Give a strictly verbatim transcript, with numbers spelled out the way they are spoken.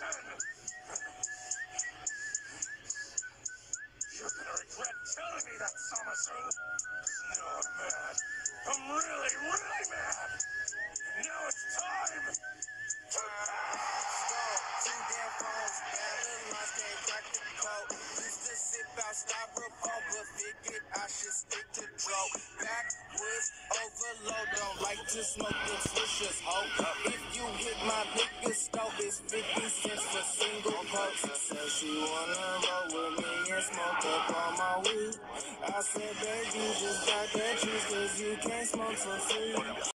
You're gonna regret telling me that, Samasu. No, I'm mad. I'm really, really mad. And now it's time to Two damn phones, Babylon can't crack the code. Used to sip out styrofoam, but figured I should stick to dope. Backwoods overload, don't like to smoke them swishers, ho. If you hit my liquor store, it's fifty cents for single pokes. Said she wanna roll with me and smoke up all my weed. I said, baby, you just got that juice, cause you can't smoke for free.